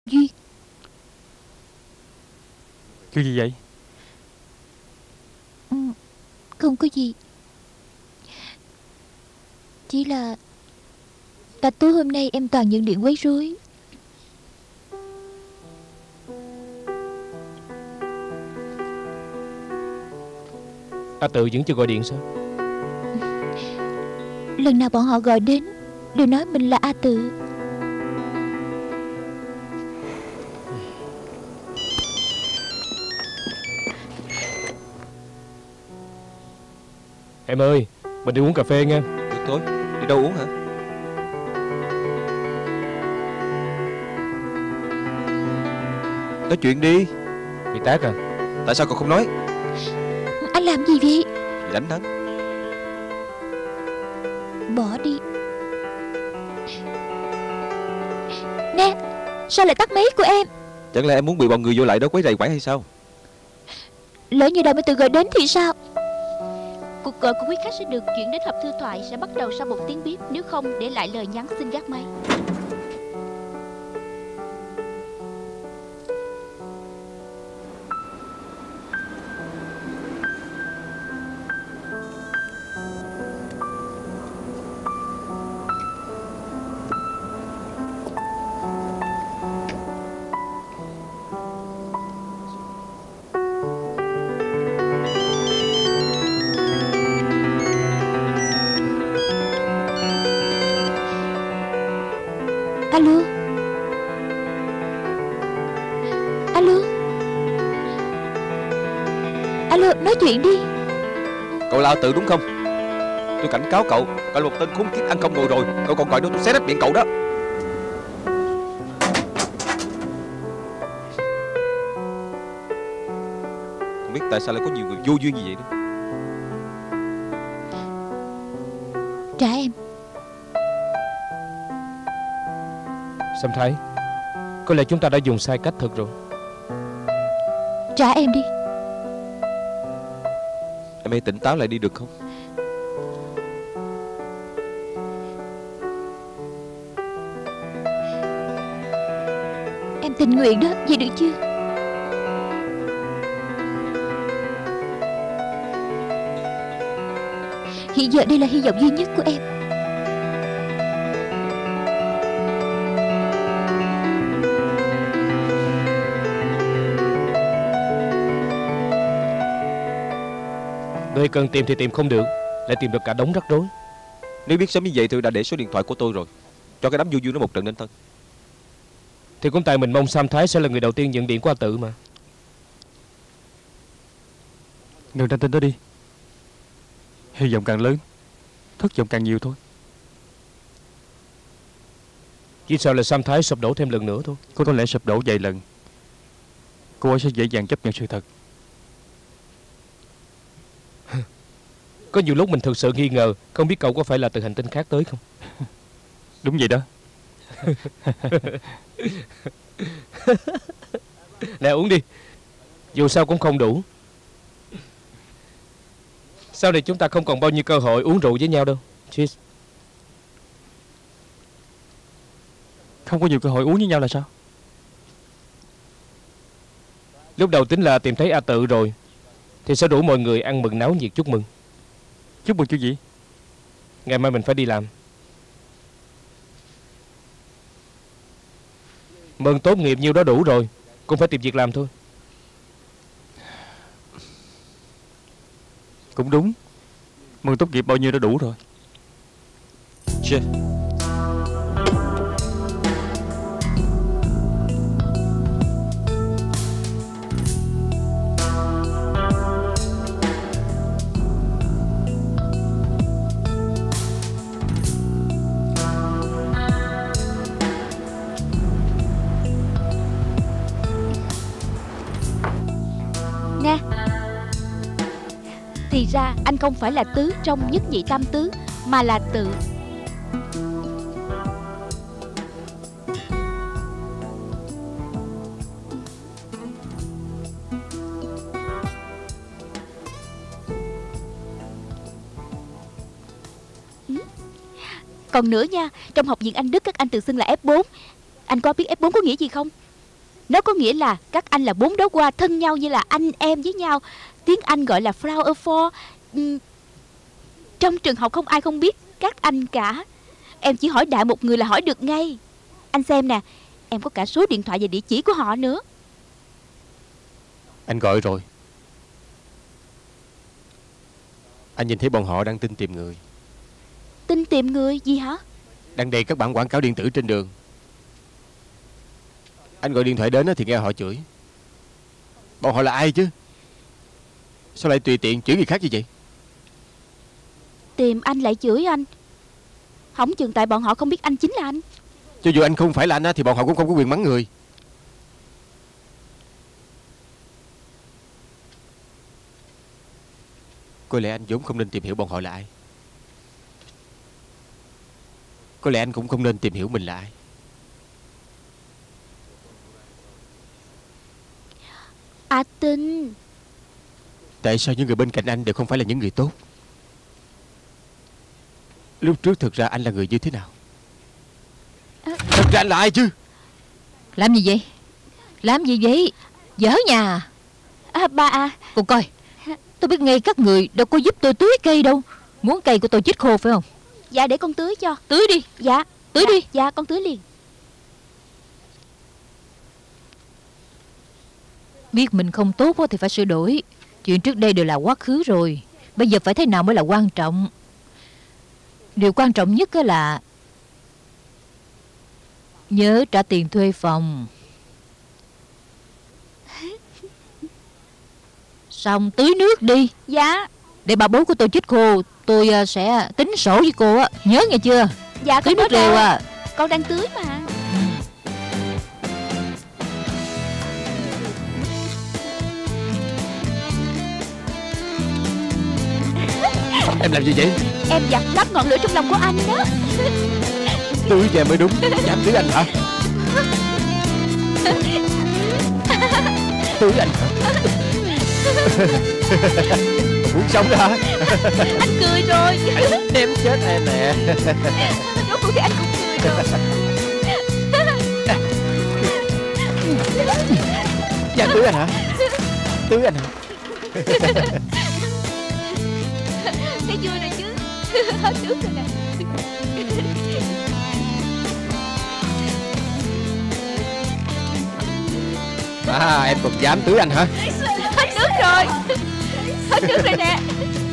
Duyên. Chuyện gì vậy? Không có gì. Chỉ là cả tối hôm nay em toàn nhận điện quấy rối. A Tự vẫn chưa gọi điện sao? Lần nào bọn họ gọi đến đều nói mình là A Tự. Em ơi, mình đi uống cà phê nha. Được thôi, đi đâu uống hả? Nói chuyện đi. Bị tát à? Tại sao cậu không nói? Anh làm gì vậy? Bị đánh hắn. Bỏ đi. Nè, sao lại tắt máy của em? Chẳng lẽ em muốn bị bọn người vô lại đó quấy rầy quải hay sao? Lỡ như Đào Minh Tự gọi đến thì sao? Cuộc gọi của quý khách sẽ được chuyển đến hộp thư thoại, sẽ bắt đầu sau 1 tiếng bíp. Nếu không, để lại lời nhắn xin gác máy. Alo. Alo. Alo, nói chuyện đi. Cậu là Tự đúng không? Tôi cảnh cáo cậu, cậu là một tên khốn kiếp ăn không ngồi rồi. Cậu còn gọi đó, tôi xé rách miệng cậu đó. Không biết tại sao lại có nhiều người vô duyên như vậy nữa. Trả em. Sam Thái, có lẽ chúng ta đã dùng sai cách thật rồi. Trả em đi. Em hãy tỉnh táo lại đi được không? Em tình nguyện đó, vậy được chưa? Hiện giờ đây là hy vọng duy nhất của em. Nơi cần tìm thì tìm không được, lại tìm được cả đống rắc rối. Nếu biết sớm như vậy tôi đã để số điện thoại của tôi rồi. Cho cái đám vô duyên nó một trận nên thân. Thì cũng tại mình mong Sam Thái sẽ là người đầu tiên nhận điện của A Tự mà. Đừng đánh tin đó đi. Hy vọng càng lớn, thất vọng càng nhiều thôi. Chỉ sợ là Sam Thái sụp đổ thêm lần nữa thôi. Có lẽ sụp đổ vài lần, cô ấy sẽ dễ dàng chấp nhận sự thật. Có nhiều lúc mình thực sự nghi ngờ, không biết cậu có phải là từ hành tinh khác tới không? Đúng vậy đó. Nè, uống đi, dù sao cũng không đủ. Sau này chúng ta không còn bao nhiêu cơ hội uống rượu với nhau đâu. Cheers. Không có nhiều cơ hội uống với nhau là sao? Lúc đầu tính là tìm thấy A Tự rồi thì sẽ rủ mọi người ăn mừng náo nhiệt chúc mừng. Chúc mừng chuyện gì? Ngày mai mình phải đi làm. Mừng tốt nghiệp nhiêu đó đủ rồi, cũng phải tìm việc làm thôi. Cũng đúng. Mừng tốt nghiệp bao nhiêu đã đủ rồi. Cheers. Nè, thì ra anh không phải là tứ trong nhất nhị tam tứ, mà là Tự. Còn nữa nha, trong học viện Anh Đức các anh tự xưng là F4. Anh có biết F4 có nghĩa gì không? Nó có nghĩa là các anh là 4 đóa hoa thân nhau như là anh em với nhau. Tiếng Anh gọi là flower four. Trong trường học không ai không biết các anh cả. Em chỉ hỏi đại một người là hỏi được ngay. Anh xem nè, em có cả số điện thoại và địa chỉ của họ nữa. Anh gọi rồi. Anh nhìn thấy bọn họ đang tin tìm người. Tin tìm người gì hả? Đang đầy các bản quảng cáo điện tử trên đường. Anh gọi điện thoại đến thì nghe họ chửi. Bọn họ là ai chứ? Sao lại tùy tiện chửi người khác như vậy? Tìm anh lại chửi anh. Hỏng chừng tại bọn họ không biết anh chính là anh. Cho dù anh không phải là anh thì bọn họ cũng không có quyền mắng người. Có lẽ anh vốn không nên tìm hiểu bọn họ là ai. Có lẽ anh cũng không nên tìm hiểu mình là ai. À Tinh, Tại sao những người bên cạnh anh đều không phải là những người tốt? Lúc trước thực ra anh là người như thế nào? Thật ra anh là ai chứ? Làm gì vậy? Làm gì vậy? Dở nhà. ba à. Cô coi, tôi biết ngay các người đâu có giúp tôi tưới cây đâu. Muốn cây của tôi chết khô phải không? Dạ để con tưới cho. Tưới đi. Dạ. Tưới đi. Dạ con tưới liền. Biết mình không tốt thì phải sửa đổi. Chuyện trước đây đều là quá khứ rồi. Bây giờ phải thế nào mới là quan trọng. Điều quan trọng nhất là nhớ trả tiền thuê phòng. Xong tưới nước đi. Dạ. Để bà bố của tôi chết khô, tôi sẽ tính sổ với cô á. Nhớ nghe chưa? Dạ tưới con nước đều à. Con đang tưới mà. Em làm gì vậy? Em dập tắt ngọn lửa trong lòng của anh đó. Tưới về mới đúng. Dám tưới anh hả? Tưới anh hả? Muốn sống đó hả? Anh cười rồi. Em chết em nè. Rốt cuộc thì anh cũng cười rồi. Dám tưới anh hả? Tưới anh hả? Thấy vui rồi chứ. Hết nước rồi nè. À, em còn dám tưới anh hả? Hết nước rồi. Hết nước rồi nè.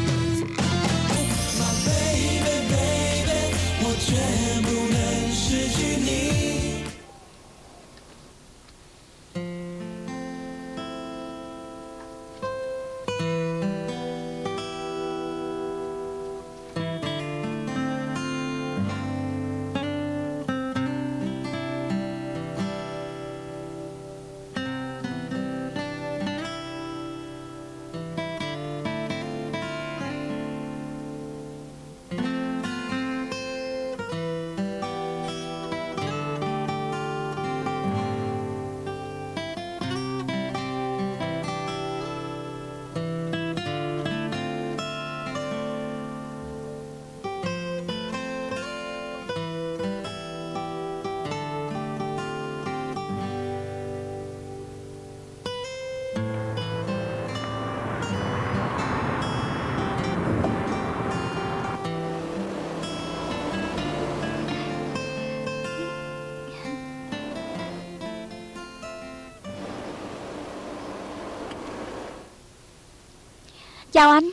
Chào anh.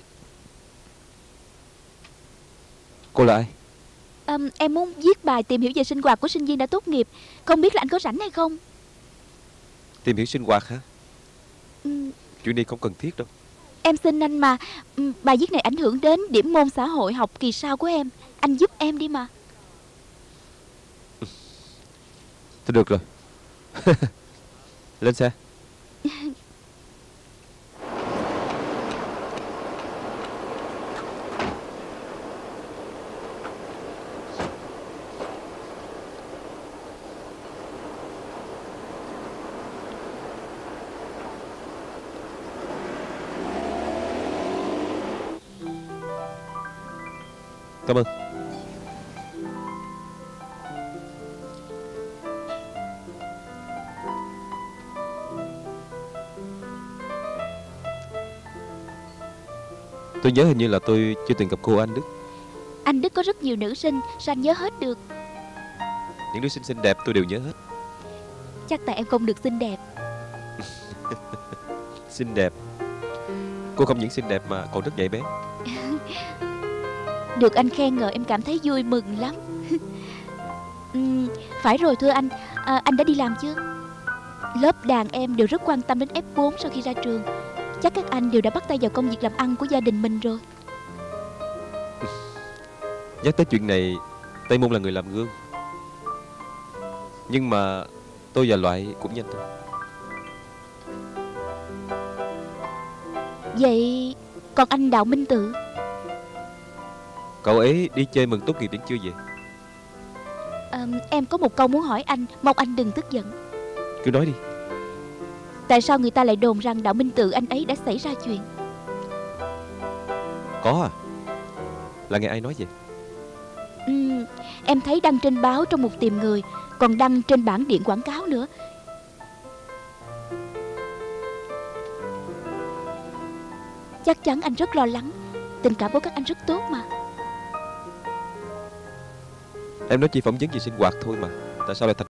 Cô là ai? Em muốn viết bài tìm hiểu về sinh hoạt của sinh viên đã tốt nghiệp. Không biết là anh có rảnh hay không? Tìm hiểu sinh hoạt hả? Ừm, Chuyện này không cần thiết đâu. Em xin anh mà. Bài viết này ảnh hưởng đến điểm môn xã hội học kỳ sau của em. Anh giúp em đi mà. Thôi được rồi. Lên xe. Cảm ơn. Tôi nhớ hình như là tôi chưa từng gặp cô Anh Đức. Anh Đức có rất nhiều nữ sinh, sao anh nhớ hết được? Những nữ sinh xinh đẹp tôi đều nhớ hết. Chắc tại em không được xinh đẹp. Xinh đẹp? Cô không những xinh đẹp mà còn rất nhạy bén. Được anh khen ngợi em cảm thấy vui mừng lắm. Phải rồi thưa anh, anh đã đi làm chưa? Lớp đàn em đều rất quan tâm đến F4 sau khi ra trường. Chắc các anh đều đã bắt tay vào công việc làm ăn của gia đình mình rồi. Nhắc tới chuyện này, Tây Môn là người làm gương. Nhưng mà tôi và Loại cũng nhanh thôi. Vậy còn anh Đào Minh Tự? Cậu ấy đi chơi mừng tốt nghiệp vẫn chưa về. Em có một câu muốn hỏi anh, mong anh đừng tức giận. Cứ nói đi. Tại sao người ta lại đồn rằng Đào Minh Tự anh ấy đã xảy ra chuyện? Có à? Là nghe ai nói vậy? Em thấy đăng trên báo trong một tìm người, còn đăng trên bảng điện quảng cáo nữa. Chắc chắn anh rất lo lắng. Tình cảm của các anh rất tốt mà. Em nói chỉ phỏng vấn về sinh hoạt thôi mà. Tại sao lại thành